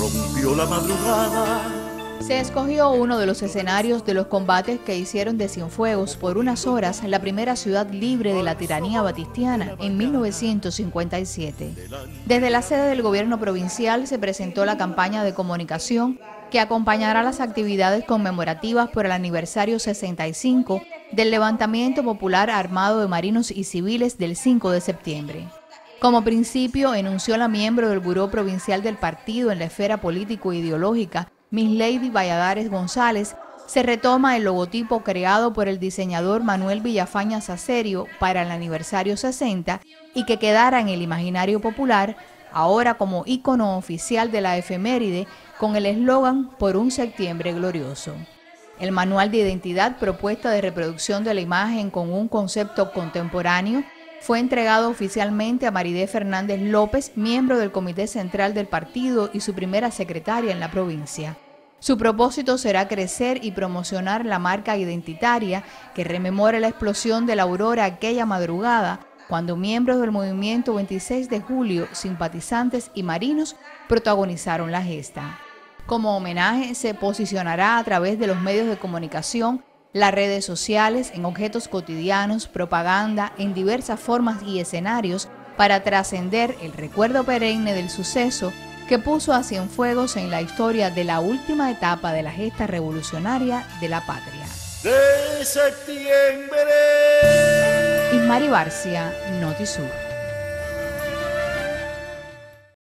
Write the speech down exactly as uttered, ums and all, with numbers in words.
rompió la madrugada. Se escogió uno de los escenarios de los combates que hicieron de Cienfuegos por unas horas la primera ciudad libre de la tiranía batistiana en mil novecientos cincuenta y siete. Desde la sede del gobierno provincial se presentó la campaña de comunicación que acompañará las actividades conmemorativas por el aniversario sesenta y cinco del levantamiento popular armado de marinos y civiles del cinco de septiembre. Como principio, enunció la miembro del Buró Provincial del Partido en la esfera político-ideológica, Miss Lady Valladares González, se retoma el logotipo creado por el diseñador Manuel Villafaña Sacerio para el aniversario sesenta y que quedara en el imaginario popular, ahora como ícono oficial de la efeméride, con el eslogan "Por un septiembre glorioso". El manual de identidad, propuesta de reproducción de la imagen con un concepto contemporáneo, fue entregado oficialmente a Maridé Fernández López, miembro del Comité Central del Partido y su primera secretaria en la provincia. Su propósito será crecer y promocionar la marca identitaria que rememora la explosión de la aurora aquella madrugada, cuando miembros del movimiento veintiséis de julio, simpatizantes y marinos protagonizaron la gesta. Como homenaje, se posicionará a través de los medios de comunicación, las redes sociales, en objetos cotidianos, propaganda, en diversas formas y escenarios para trascender el recuerdo perenne del suceso que puso a Cienfuegos en la historia de la última etapa de la gesta revolucionaria de la patria. De septiembre. Ismari Barcia, Notisur.